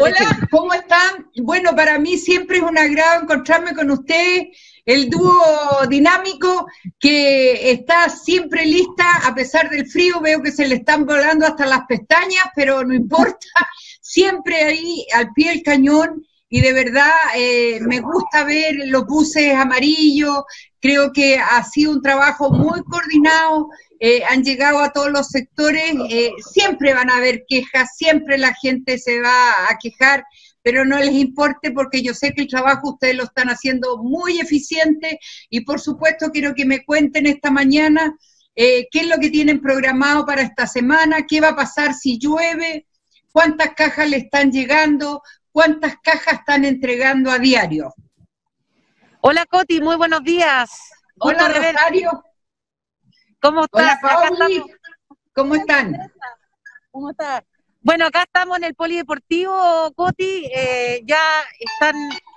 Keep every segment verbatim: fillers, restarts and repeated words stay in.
Hola, Chile. ¿cómo están? Bueno, para mí siempre es un agrado encontrarme con ustedes, el dúo dinámico que está siempre lista, a pesar del frío, veo que se le están volando hasta las pestañas, pero no importa, siempre ahí al pie del cañón, y de verdad eh, me gusta ver los buses amarillos, creo que ha sido un trabajo muy coordinado, eh, han llegado a todos los sectores, eh, siempre van a haber quejas, siempre la gente se va a quejar, pero no les importe porque yo sé que el trabajo ustedes lo están haciendo muy eficiente y por supuesto quiero que me cuenten esta mañana eh, qué es lo que tienen programado para esta semana, qué va a pasar si llueve, cuántas cajas le están llegando, cuántas cajas están entregando a diario. Hola Coti, muy buenos días. Hola Rosario. ¿Cómo estás? Hola Pauli, ¿cómo están? ¿Cómo estás? Bueno, acá estamos en el Polideportivo, Coti, eh, ya están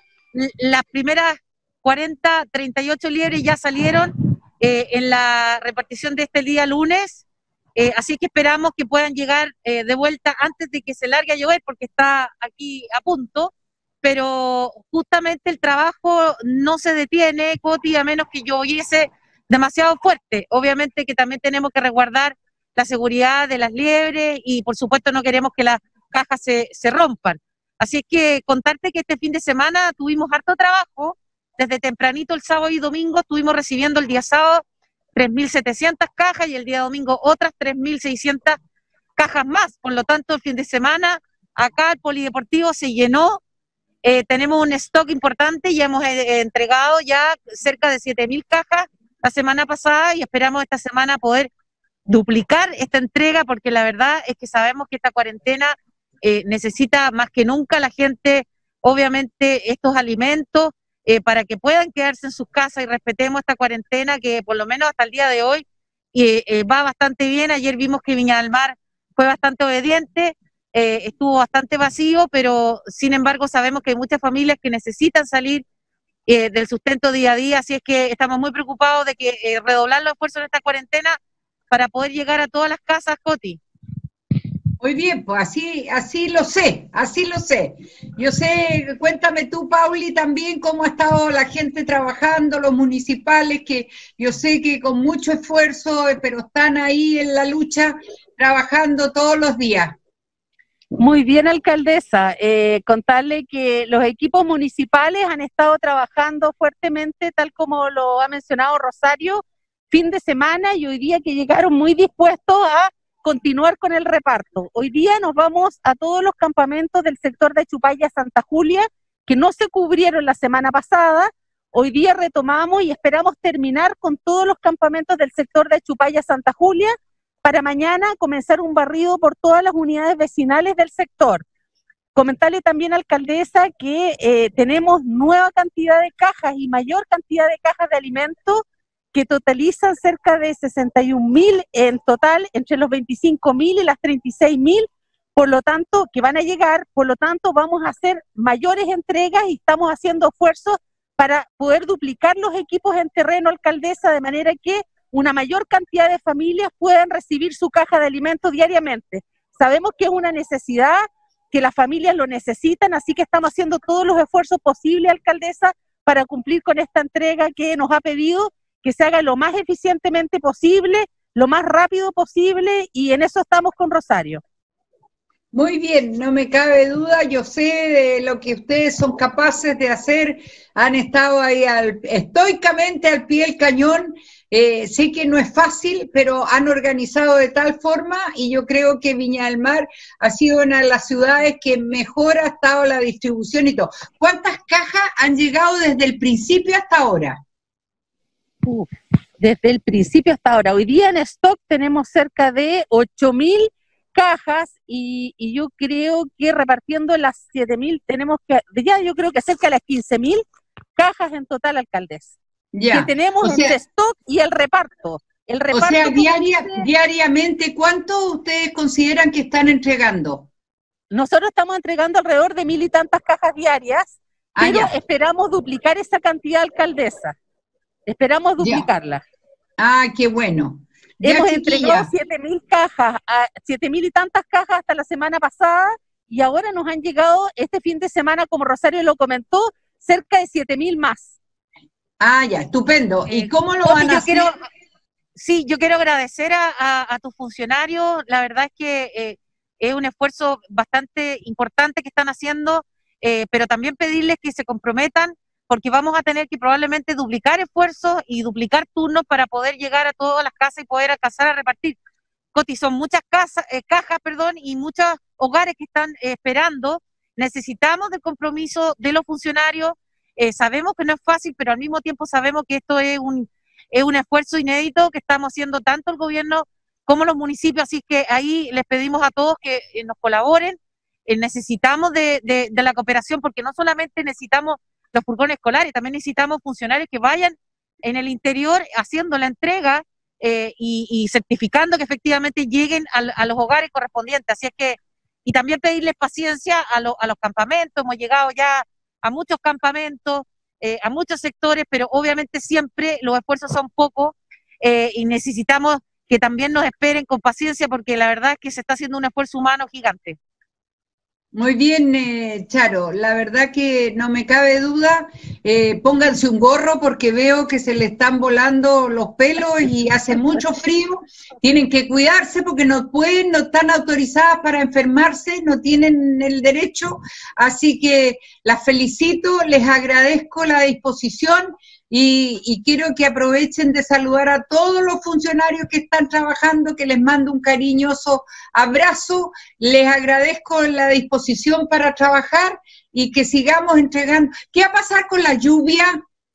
las primeras cuarenta, treinta y ocho liebres ya salieron eh, en la repartición de este día lunes, eh, así que esperamos que puedan llegar eh, de vuelta antes de que se largue a llover, porque está aquí a punto, pero justamente el trabajo no se detiene, Coti, a menos que lloviese demasiado fuerte. Obviamente que también tenemos que resguardar la seguridad de las liebres y por supuesto no queremos que las cajas se, se rompan. Así es que contarte que este fin de semana tuvimos harto trabajo, desde tempranito el sábado y domingo estuvimos recibiendo el día sábado tres mil setecientas cajas y el día domingo otras tres mil seiscientas cajas más. Por lo tanto, el fin de semana acá el Polideportivo se llenó, eh, tenemos un stock importante y hemos eh, entregado ya cerca de siete mil cajas la semana pasada y esperamos esta semana poder duplicar esta entrega porque la verdad es que sabemos que esta cuarentena eh, necesita más que nunca la gente, obviamente, estos alimentos eh, para que puedan quedarse en sus casas y respetemos esta cuarentena que por lo menos hasta el día de hoy eh, eh, va bastante bien. Ayer vimos que Viña del Mar fue bastante obediente, eh, estuvo bastante vacío, pero sin embargo sabemos que hay muchas familias que necesitan salir Eh, del sustento día a día, así es que estamos muy preocupados de que eh, redoblar los esfuerzos en esta cuarentena para poder llegar a todas las casas, Coti. Muy bien, pues así, así lo sé, así lo sé. Yo sé, cuéntame tú, Pauli, también cómo ha estado la gente trabajando, los municipales, que yo sé que con mucho esfuerzo, pero están ahí en la lucha, trabajando todos los días. Muy bien, alcaldesa. Eh, contarle que los equipos municipales han estado trabajando fuertemente, tal como lo ha mencionado Rosario, fin de semana y hoy día que llegaron muy dispuestos a continuar con el reparto. Hoy día nos vamos a todos los campamentos del sector de Chupaya Santa Julia, que no se cubrieron la semana pasada. Hoy día retomamos y esperamos terminar con todos los campamentos del sector de Chupaya Santa Julia, para mañana comenzar un barrido por todas las unidades vecinales del sector. Comentarle también, alcaldesa, que eh, tenemos nueva cantidad de cajas y mayor cantidad de cajas de alimentos que totalizan cerca de sesenta y un mil en total, entre los veinticinco mil y las treinta y seis mil, por lo tanto, que van a llegar, por lo tanto vamos a hacer mayores entregas y estamos haciendo esfuerzos para poder duplicar los equipos en terreno, alcaldesa, de manera que una mayor cantidad de familias puedan recibir su caja de alimentos diariamente. Sabemos que es una necesidad, que las familias lo necesitan, así que estamos haciendo todos los esfuerzos posibles, alcaldesa, para cumplir con esta entrega que nos ha pedido, que se haga lo más eficientemente posible, lo más rápido posible, y en eso estamos con Rosario. Muy bien, no me cabe duda, yo sé de lo que ustedes son capaces de hacer, han estado ahí al, estoicamente al pie del cañón, eh, sé que no es fácil, pero han organizado de tal forma y yo creo que Viña del Mar ha sido una de las ciudades que mejor ha estado la distribución y todo. ¿Cuántas cajas han llegado desde el principio hasta ahora? Uh, desde el principio hasta ahora. Hoy día en stock tenemos cerca de ocho mil cajas y, y yo creo que repartiendo las siete mil tenemos que, ya yo creo que cerca de las quince mil cajas en total, alcaldesa. Ya. Que tenemos o sea, entre stock y el reparto. El reparto o sea, diaria, diariamente, ¿cuánto ustedes consideran que están entregando? Nosotros estamos entregando alrededor de mil y tantas cajas diarias, ah, pero ya. Esperamos duplicar esa cantidad, alcaldesa. Esperamos duplicarla. Ya. Ah, qué bueno. Ya, hemos chiquilla. entregado siete mil cajas, siete mil y tantas cajas hasta la semana pasada, y ahora nos han llegado este fin de semana, como Rosario lo comentó, cerca de siete mil más. Ah, ya, estupendo. ¿Y Eh, cómo lo Coti, van a yo hacer? quiero, sí, yo quiero agradecer a, a, a tus funcionarios. La verdad es que eh, es un esfuerzo bastante importante que están haciendo, eh, pero también pedirles que se comprometan, porque vamos a tener que probablemente duplicar esfuerzos y duplicar turnos para poder llegar a todas las casas y poder alcanzar a repartir. Coti, son muchas casas, eh, cajas, perdón, y muchos hogares que están eh, esperando. Necesitamos del compromiso de los funcionarios. Eh, sabemos que no es fácil, pero al mismo tiempo sabemos que esto es un, es un esfuerzo inédito que estamos haciendo tanto el gobierno como los municipios, así que ahí les pedimos a todos que eh, nos colaboren. Eh, necesitamos de, de, de la cooperación, porque no solamente necesitamos los furgones escolares, también necesitamos funcionarios que vayan en el interior haciendo la entrega eh, y, y certificando que efectivamente lleguen a, a los hogares correspondientes. Así es que, y también pedirles paciencia a, lo, a los campamentos. Hemos llegado ya a muchos campamentos, eh, a muchos sectores, pero obviamente siempre los esfuerzos son pocos eh, y necesitamos que también nos esperen con paciencia, porque la verdad es que se está haciendo un esfuerzo humano gigante. Muy bien, eh, Charo, la verdad que no me cabe duda. Eh, pónganse un gorro porque veo que se le están volando los pelos y hace mucho frío. Tienen que cuidarse porque no pueden, no están autorizadas para enfermarse, no tienen el derecho. Así que las felicito, les agradezco la disposición y, y quiero que aprovechen de saludar a todos los funcionarios que están trabajando, que les mando un cariñoso abrazo. Les agradezco la disposición para trabajar y que sigamos entregando. ¿Qué va a pasar con la lluvia?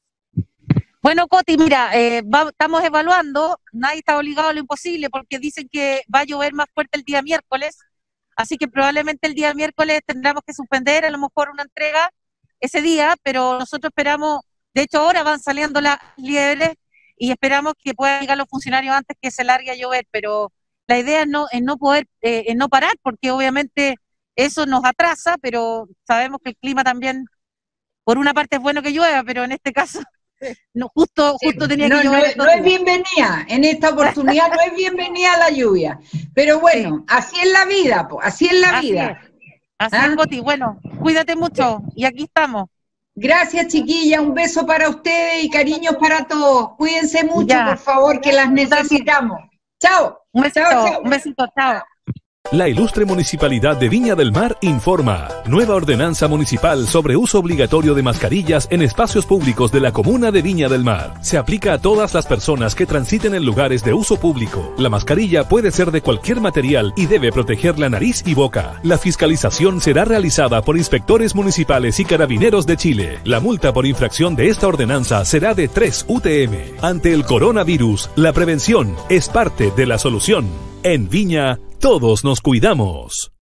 Bueno, Coti, mira, eh, va, estamos evaluando, nadie está obligado a lo imposible porque dicen que va a llover más fuerte el día miércoles, así que probablemente el día miércoles tendremos que suspender a lo mejor una entrega ese día, pero nosotros esperamos, de hecho ahora van saliendo las liebres y esperamos que puedan llegar los funcionarios antes que se largue a llover, pero la idea es no, es no poder, eh, es no parar, porque obviamente eso nos atrasa, pero sabemos que el clima también, por una parte es bueno que llueva, pero en este caso no, justo, justo Sí, tenía no, que llover. No, no es bienvenida, en esta oportunidad no es bienvenida la lluvia, pero bueno, sí. Así es la vida, po, así es la así vida. Es. Así ¿Ah? es, Coti, bueno, cuídate mucho y aquí estamos. Gracias, chiquilla, un beso para ustedes y cariños para todos. Cuídense mucho, ya. Por favor, que las necesitamos. Chao. Un besito, chao, chao. Un besito, chao. La ilustre Municipalidad de Viña del Mar informa. Nueva ordenanza municipal sobre uso obligatorio de mascarillas en espacios públicos de la comuna de Viña del Mar. Se aplica a todas las personas que transiten en lugares de uso público. La mascarilla puede ser de cualquier material y debe proteger la nariz y boca. La fiscalización será realizada por inspectores municipales y carabineros de Chile. La multa por infracción de esta ordenanza será de tres U T M. Ante el coronavirus, la prevención es parte de la solución. En Viña, todos nos cuidamos.